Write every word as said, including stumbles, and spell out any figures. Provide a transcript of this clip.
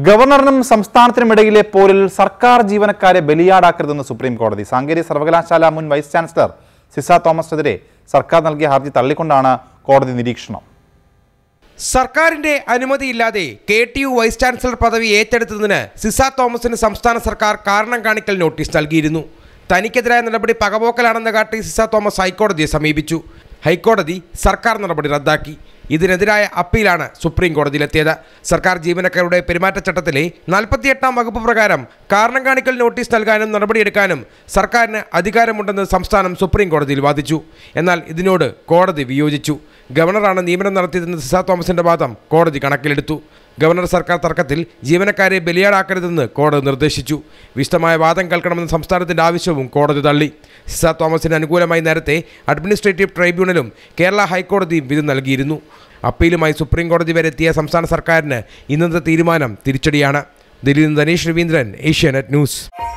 ഗവർണറിനും സംസ്ഥാനത്തിനുമിടയിലെ പോരിൽ സർക്കാർ ജീവനക്കാരെ ബലിയാടാക്കരുതെന്ന് സുപ്രീം കോടതി. സാങ്കേതിക സർവകലാശാല മുൻ വൈസ് ചാൻസലർ സിസ തോമസിനെതിരെ സർക്കാർ നൽകിയ ഹർജി തള്ളിക്കൊണ്ടാണ് കോടതി നിരീക്ഷണം. സർക്കാരിന്റെ അനുമതിയില്ലാതെ K T U vice chancellor പദവി ഏറ്റെടുത്തതിന് സിസ തോമസിന് സംസ്ഥാന സർക്കാർ കാരണം കാണിക്കൽ നോട്ടീസ് നൽകിയിരുന്നു. തനിക്കെതിരായ നടപടി പകപോക്കലാണെന്ന് കാട്ടി സിസ തോമസ് ഹൈക്കോടതിയെ സമീപിച്ചു. ഹൈക്കോടതി സർക്കാർ നടപടി റദ്ദാക്കി. ഇതിനെതിരായ അപ്പീലാണ് സുപ്രീം കോടതിയിലെത്തിയത്. സർക്കാർ ജീവനക്കാരുടെ പെരുമാറ്റച്ചട്ടത്തിലെ നാൽപ്പത്തിയെട്ടാം വകുപ്പ് പ്രകാരം കാരണം കാണിക്കൽ നോട്ടീസ് നൽകാനും നടപടിയെടുക്കാനും സർക്കാരിന് അധികാരമുണ്ടെന്ന് സംസ്ഥാനം സുപ്രീം കോടതിയിൽ വാദിച്ചു. എന്നാൽ ഇതിനോട് കോടതി വിയോജിച്ചു. ഗവർണറാണ് നിയമനം നടത്തിയതെന്ന് സിസ തോമസിന്റെ വാദം കോടതി കണക്കിലെടുത്തു. ഗവർണർ സർക്കാർ തർക്കത്തിൽ ജീവനക്കാരെ ബലിയാടാക്കരുതെന്ന് കോടതി നിർദ്ദേശിച്ചു. വിശദമായ വാദം കേൾക്കണമെന്ന സംസ്ഥാനത്തിന്റെ ആവശ്യവും കോടതി തള്ളി. സിസ തോമസിന് അനുകൂലമായി നേരത്തെ അഡ്മിനിസ്ട്രേറ്റീവ് ട്രൈബ്യൂണലും കേരള ഹൈക്കോടതിയും വിധി നൽകിയിരുന്നു. അപ്പീലുമായി സുപ്രീം കോടതി വരെ എത്തിയ സംസ്ഥാന സർക്കാരിന് ഇന്നത്തെ തീരുമാനം തിരിച്ചടിയാണ്. ദില്ലിയിൽ നിന്ന് ധനേഷ് രവീന്ദ്രൻ, ഏഷ്യാനെറ്റ് ന്യൂസ്.